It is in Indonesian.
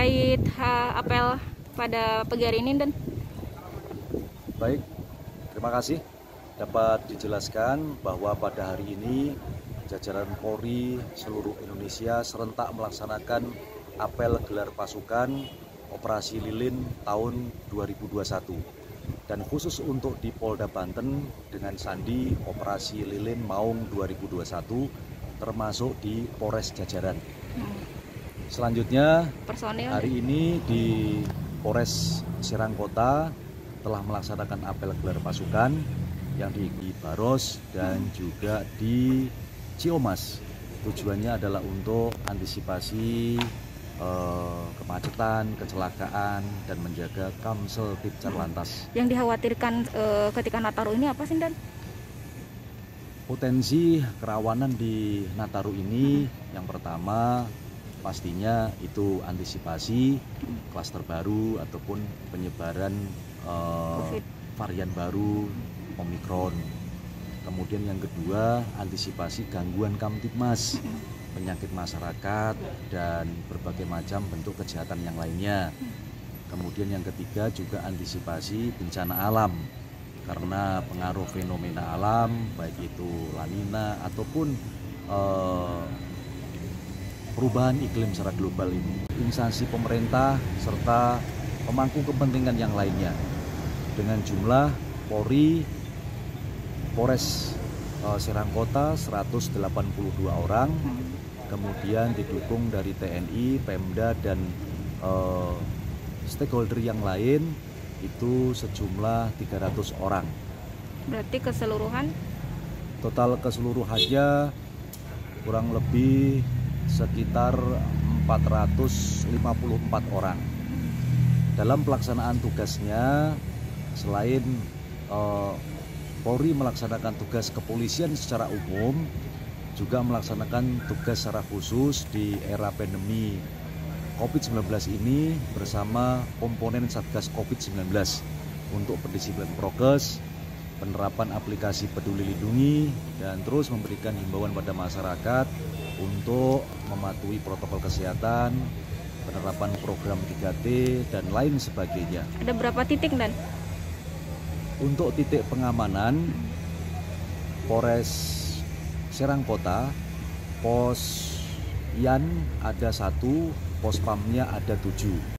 terkait apel pada pagi hari ini, Dan? Baik, terima kasih. Dapat dijelaskan bahwa pada hari ini jajaran Polri seluruh Indonesia serentak melaksanakan apel gelar pasukan Operasi Lilin tahun 2021. Dan khusus untuk di Polda Banten dengan sandi Operasi Lilin Maung 2021 termasuk di Polres jajaran. Selanjutnya hari ini di Polres Serang Kota telah melaksanakan apel gelar pasukan yang di Baros dan juga di Ciomas. Tujuannya adalah untuk antisipasi kemacetan, kecelakaan, dan menjaga Kamsel Tipcar Lantas. Yang dikhawatirkan ketika Nataru ini apa sih, Dan? Potensi kerawanan di Nataru ini yang pertama pastinya itu antisipasi klaster baru ataupun penyebaran varian baru Omikron. Kemudian yang kedua, antisipasi gangguan Kamtipmas, penyakit masyarakat dan berbagai macam bentuk kejahatan yang lainnya. Kemudian yang ketiga juga antisipasi bencana alam karena pengaruh fenomena alam baik itu La Nina ataupun perubahan iklim secara global ini. Instansi pemerintah serta pemangku kepentingan yang lainnya dengan jumlah Polri Polres Serang Kota 182 orang, kemudian didukung dari TNI, Pemda dan stakeholder yang lain itu sejumlah 300 orang. Berarti keseluruhan? Total keseluruhannya kurang lebih sekitar 454 orang. Dalam pelaksanaan tugasnya, selain Polri melaksanakan tugas kepolisian secara umum, juga melaksanakan tugas secara khusus di era pandemi COVID-19 ini bersama komponen Satgas COVID-19 untuk pendisiplinan prokes, penerapan aplikasi Peduli Lindungi, dan terus memberikan himbauan pada masyarakat untuk mematuhi protokol kesehatan, penerapan program 3T, dan lain sebagainya. Ada berapa titik, Dan? Untuk titik pengamanan, Polres Serang Kota, Pos Yan ada 1, Pos Pamnya ada 7.